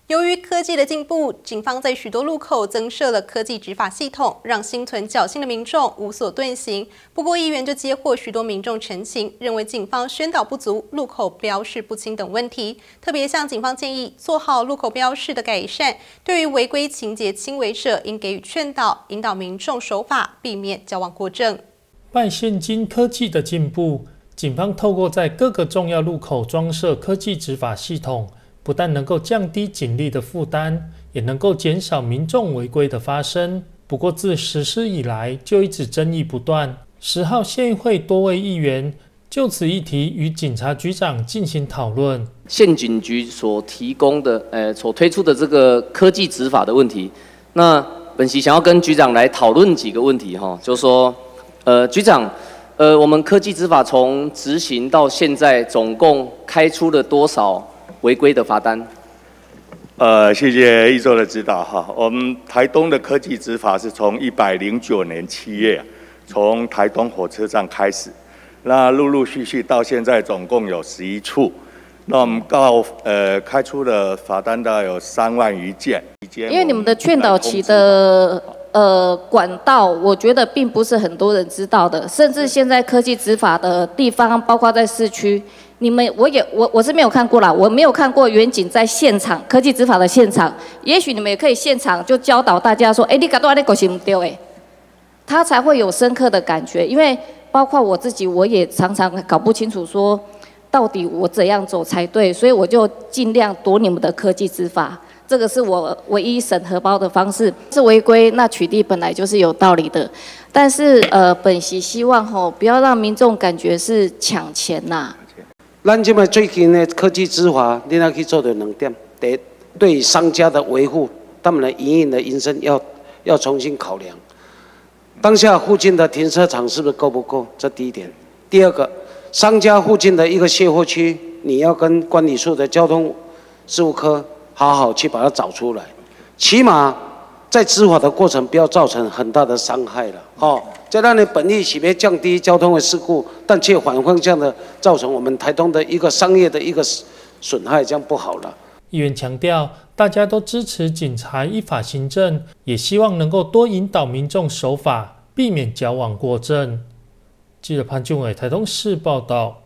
由于科技的进步，警方在许多路口增设了科技执法系统，让心存侥幸的民众无所遁形。不过，议员就接获许多民众陈情，认为警方宣导不足、路口标示不清等问题，特别向警方建议做好路口标示的改善。对于违规情节轻微者，应给予劝导，引导民众守法，避免矫枉过正。 拜现今科技的进步，警方透过在各个重要路口装设科技执法系统。不但能够降低警力的负担，也能够减少民众违规的发生。不过自实施以来，就一直争议不断。10号县议会多位议员就此议题与警察局长进行讨论。 县警局所提供的所推出的这个科技执法的问题，那本席想要跟局长来讨论几个问题哈，就是说，局长，我们科技执法从执行到现在，总共开出了多少违规的罚单？ 谢谢议座的指导哈。我们台东的科技执法是从109年7月，从台东火车站开始，那陆陆续续到现在总共有11处，那我们开出的罚单大概有3万余件。 因为你们的劝导期的管道，我觉得并不是很多人知道的，甚至现在科技执法的地方，包括在市区。我是没有看过啦，我没有看过远景在现场科技执法的现场，也许你们也可以现场就教导大家说，你搞多少那个行不对，他才会有深刻的感觉。因为包括我自己，我也常常搞不清楚说，到底我怎样走才对，所以我就尽量躲你们的科技执法，这个是我唯一审核包的方式。是违规，那取缔本来就是有道理的，但是本席希望不要让民众感觉是抢钱呐。 咱即摆最近的科技执法，你要去做的2点：第一，对商家的维护，他们的营运的营生要重新考量。当下附近的停车场是不是够不够？这第一点。第二个，商家附近的一个卸货区，你要跟管理处的交通事务科好好去把它找出来，起码在执法的过程不要造成很大的伤害了。在咱的本意是要降低交通的事故，但却反方向的造成我们台东的一个商业的一个损害，这样不好了。 议员强调，大家都支持警察依法行政，也希望能够多引导民众守法，避免矫枉过正。记者潘俊伟台东市报道。